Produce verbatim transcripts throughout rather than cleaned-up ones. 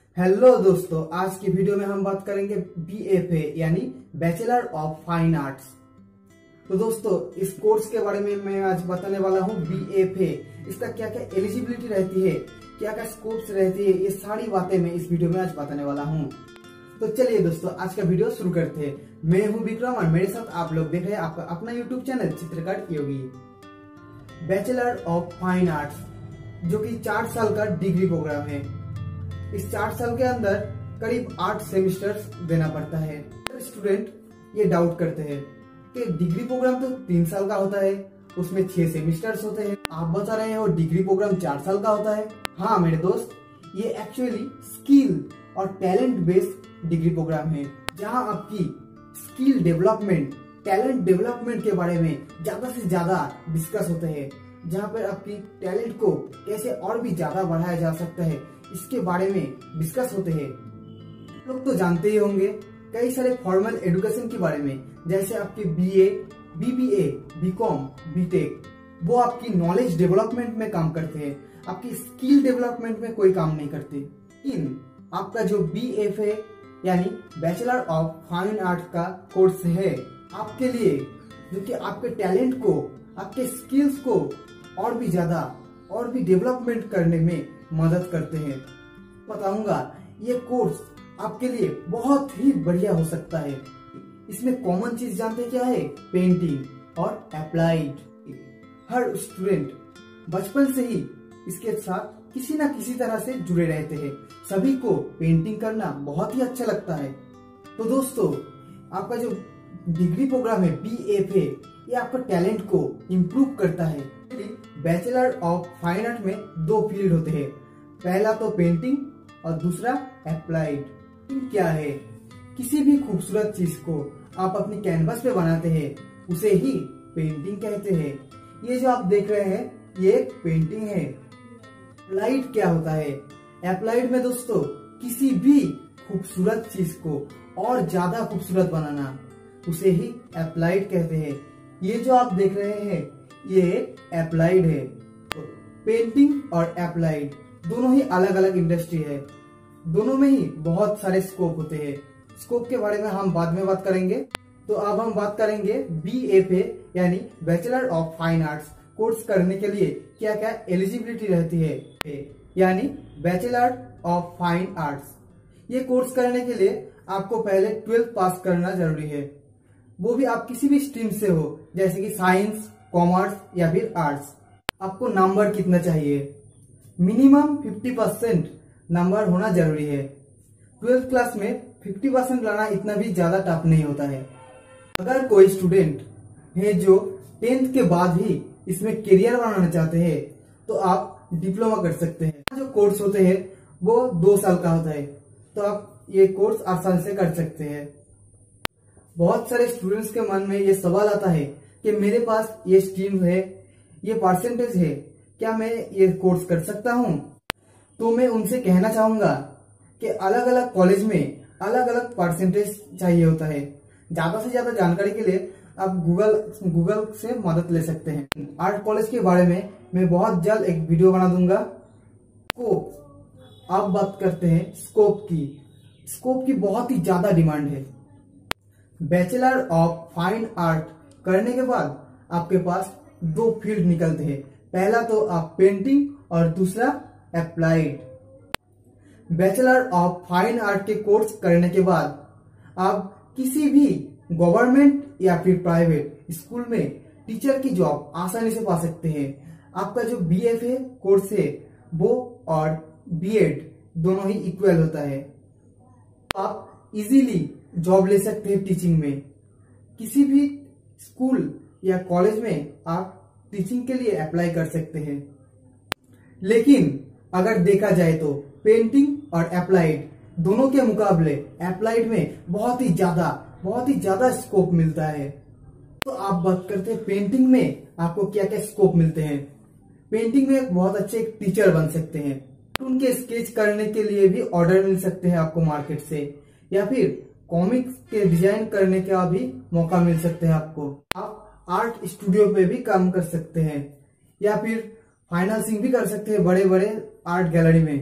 Hello दोस्तों, आज की वीडियो में हम बात करेंगे बी एफ ए यानी बैचलर ऑफ फाइन आर्ट्स। तो दोस्तों, इस कोर्स के बारे में मैं आज बताने वाला हूँ। बी एफ ए इसका क्या क्या एलिजिबिलिटी रहती है, क्या क्या स्कोप्स रहती है, ये सारी बातें मैं इस वीडियो में आज बताने वाला हूँ। तो चलिए दोस्तों, आज का वीडियो शुरू करते हैं। मैं हूँ विक्रम और मेरे साथ आप लोग देख रहे हैं आपका अपना YouTube channel Chitrakar Yogi. Bachelor of fine arts जो कि चार साल का डिग्री प्रोग्राम है। इस चार साल के अंदर करीब आठ सेमिस्टर्स देना पड़ता है। स्टूडेंट ये डाउट करते हैं कि डिग्री प्रोग्राम तो तीन साल का होता है, उसमें छह सेमिस्टर्स होते हैं, आप बता रहे हो डिग्री प्रोग्राम चार साल का होता है। हाँ मेरे दोस्त, ये एक्चुअली स्किल और टैलेंट बेस्ड डिग्री प्रोग्राम है, जहाँ आपकी स्किल डेवलपमेंट, टैलेंट डेवलपमेंट के बारे में ज्यादा से ज्यादा डिस्कस होते हैं, जहाँ पर आपकी टैलेंट को कैसे और भी ज्यादा बढ़ाया जा सकता है, इसके बारे में डिस्कस होते हैं। लोग तो जानते ही होंगे कई सारे फॉर्मल एजुकेशन के बारे में, जैसे आपके बीए, बीबीए, बीकॉम, बीटेक, वो आपकी नॉलेज डेवलपमेंट में काम करते हैं, आपकी स्किल डेवलपमेंट में कोई काम नहीं करते। लेकिन आपका जो बीएफए यानी बैचलर ऑफ फाइन आर्ट का कोर्स है, आपके लिए जो कि आपके टैलेंट को, आपके स्किल्स को और भी ज्यादा और भी डेवलपमेंट करने में मदद करते हैं। बताऊंगा ये कोर्स आपके लिए बहुत ही बढ़िया हो सकता है। इसमें कॉमन चीज जानते क्या है? पेंटिंग और अप्लाइड। हर स्टूडेंट बचपन से ही इसके साथ किसी ना किसी तरह से जुड़े रहते हैं। सभी को पेंटिंग करना बहुत ही अच्छा लगता है। तो दोस्तों, आपका जो डिग्री प्रोग्राम है बी एफ ए, ये आपका टैलेंट को इम्प्रूव करता है। बैचलर ऑफ फाइन आर्ट में दो फील्ड होते हैं, पहला तो पेंटिंग और दूसरा अप्लाइड। क्या है? किसी भी खूबसूरत चीज को आप अपनी कैनवस पे बनाते हैं, उसे ही पेंटिंग कहते हैं। ये जो आप देख रहे हैं, ये एक पेंटिंग है। अप्लाइड क्या होता है? अप्लाइड में दोस्तों किसी भी खूबसूरत चीज को और ज्यादा खूबसूरत बनाना, उसे ही अप्लाइड कहते हैं। ये जो आप देख रहे हैं, ये अप्लाइड है। तो पेंटिंग और अप्लाइड दोनों ही अलग अलग इंडस्ट्री है, दोनों में ही बहुत सारे स्कोप होते हैं। स्कोप के बारे में हम बाद में बात करेंगे। तो अब हम बात करेंगे बी एफ ए यानी bachelor of fine arts course करने के लिए क्या क्या एलिजिबिलिटी रहती है, यानी बैचलर ऑफ फाइन आर्ट्स। ये कोर्स करने के लिए आपको पहले ट्वेल्थ पास करना जरूरी है, वो भी आप किसी भी स्ट्रीम से हो, जैसे कि साइंस, कॉमर्स या फिर आर्ट्स। आपको नंबर कितना चाहिए? मिनिमम फिफ्टी परसेंट नंबर होना जरूरी है। ट्वेल्थ क्लास में फिफ्टी परसेंट लाना इतना भी ज्यादा टफ नहीं होता है। अगर कोई स्टूडेंट है जो टेंथ के बाद ही इसमें करियर बनाना चाहते हैं, तो आप डिप्लोमा कर सकते हैं। जो कोर्स होते हैं वो दो साल का होता है, तो आप ये कोर्स आसानी से कर सकते हैं। बहुत सारे स्टूडेंट्स के मन में ये सवाल आता है कि मेरे पास ये स्ट्रीम है, ये परसेंटेज है, क्या मैं ये कोर्स कर सकता हूँ? तो मैं उनसे कहना चाहूंगा कि अलग अलग कॉलेज में अलग अलग परसेंटेज चाहिए होता है। ज्यादा से ज्यादा जानकारी के लिए आप गूगल गूगल से मदद ले सकते हैं। आर्ट कॉलेज के बारे में मैं बहुत जल्द एक वीडियो बना दूंगा। स्कोप, आप बात करते हैं स्कोप की। स्कोप की बहुत ही ज्यादा डिमांड है। बैचलर ऑफ फाइन आर्ट करने के बाद आपके पास दो फील्ड निकलते हैं, पहला तो आप पेंटिंग और दूसरा applied. Bachelor of fine art के कोर्स करने के बाद आप किसी भी गवर्नमेंट या फिर प्राइवेट स्कूल में टीचर की जॉब आसानी से पा सकते हैं। आपका जो बी एफ ए कोर्स है वो और बी एड दोनों ही इक्वल होता है। आप इजीली जॉब ले सकते हैं टीचिंग में। किसी भी स्कूल या कॉलेज में आप टीचिंग के लिए अप्लाई कर सकते हैं। लेकिन अगर देखा जाए तो पेंटिंग और अप्लाइड दोनों के मुकाबले अप्लाइड में बहुत ही ज्यादा बहुत ही ज्यादा स्कोप मिलता है। तो आप बात करते हैं पेंटिंग में आपको क्या क्या स्कोप मिलते हैं। पेंटिंग में एक बहुत अच्छे एक टीचर बन सकते हैं। उनके स्केच करने के लिए भी ऑर्डर मिल सकते हैं आपको मार्केट से, या फिर कॉमिक्स के डिजाइन करने का भी मौका मिल सकते हैं आपको। आप आर्ट स्टूडियो पे भी काम कर सकते हैं, या फिर फाइनेंसिंग भी कर सकते हैं बड़े बड़े आर्ट गैलरी में।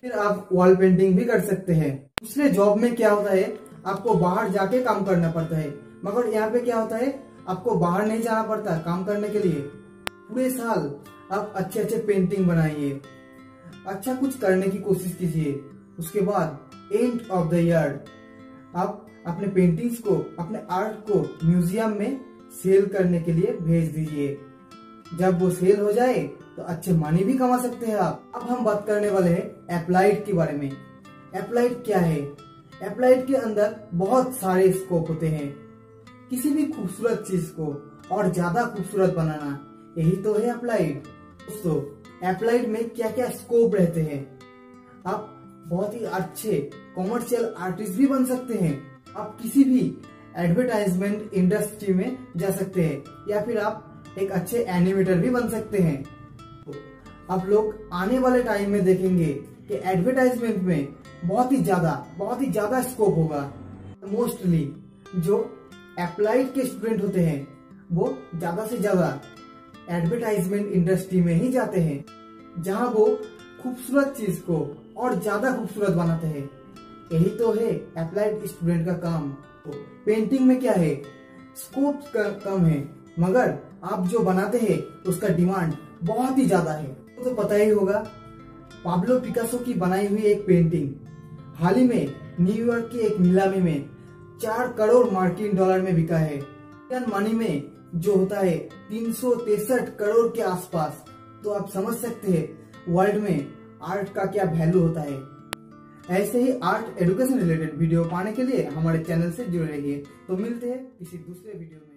फिर आप वॉल पेंटिंग भी कर सकते हैं। दूसरे जॉब में क्या होता है, आपको बाहर जाके काम करना पड़ता है, मगर यहाँ पे क्या होता है, आपको बाहर नहीं जाना पड़ता काम करने के लिए। पूरे साल आप अच्छे अच्छे पेंटिंग बनाइए, अच्छा कुछ करने की कोशिश कीजिए। उसके बाद एंड ऑफ द ईयर आप अपने पेंटिंग्स को, अपने आर्ट को म्यूजियम में सेल करने के लिए भेज दीजिए। जब वो सेल हो जाए तो अच्छे मनी भी कमा सकते हैं आप। अब हम बात करने वाले हैं एप्लाइड के बारे में। एप्लाइड क्या है? एप्लाइड के अंदर बहुत सारे स्कोप होते हैं। किसी भी खूबसूरत चीज को और ज्यादा खूबसूरत बनाना, यही तो है एप्लाइड। दोस्तों, एप्लाइड में क्या क्या स्कोप रहते हैं? आप बहुत ही अच्छे कॉमर्शियल आर्टिस्ट भी बन सकते हैं। आप किसी भी एडवर्टाइजमेंट इंडस्ट्री में जा सकते हैं, या फिर आप एक अच्छे एनिमेटर भी बन सकते हैं। तो आप लोग आने वाले टाइम में देखेंगे कि एडवर्टाइजमेंट में बहुत ही ज्यादा बहुत ही ज्यादा स्कोप होगा। मोस्टली जो एप्लाइड के स्टूडेंट होते हैं वो ज्यादा से ज्यादा एडवर्टाइजमेंट इंडस्ट्री में ही जाते हैं, जहां वो खूबसूरत चीज को और ज्यादा खूबसूरत बनाते हैं। यही तो है एप्लाइड स्टूडेंट का काम। तो पेंटिंग में क्या है, स्कोप कम है, मगर आप जो बनाते हैं उसका डिमांड बहुत ही ज्यादा है। तो पता ही होगा, पाब्लो पिकासो की बनाई हुई एक पेंटिंग हाल ही में न्यूयॉर्क की एक नीलामी में चार करोड़ मार्किन डॉलर में बिका है। इंडियन मनी में जो होता है तीन सौ तिरसठ करोड़ के आसपास। तो आप समझ सकते हैं वर्ल्ड में आर्ट का क्या वैल्यू होता है। ऐसे ही आर्ट एजुकेशन रिलेटेड वीडियो पाने के लिए हमारे चैनल से जुड़े रहिए। तो मिलते हैं किसी दूसरे वीडियो में।